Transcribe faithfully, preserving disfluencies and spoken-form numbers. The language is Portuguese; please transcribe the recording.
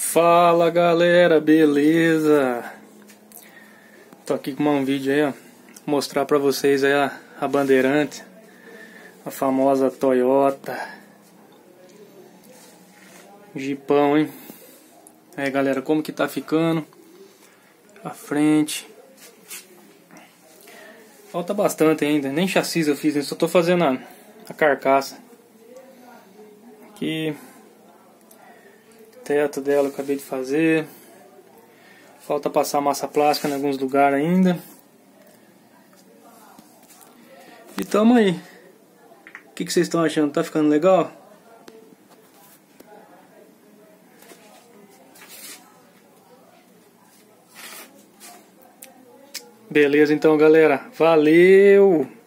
Fala galera, beleza? Tô aqui com um vídeo aí, ó, mostrar pra vocês aí a, a Bandeirante, a famosa Toyota Jeepão, hein? Aí galera, como que tá ficando a frente? Falta bastante ainda, nem chassi eu fiz, só tô fazendo a, a carcaça aqui. Teto dela eu acabei de fazer. Falta passar massa plástica em alguns lugares ainda. E tamo aí. O que, que vocês estão achando? Tá ficando legal? Beleza então galera. Valeu!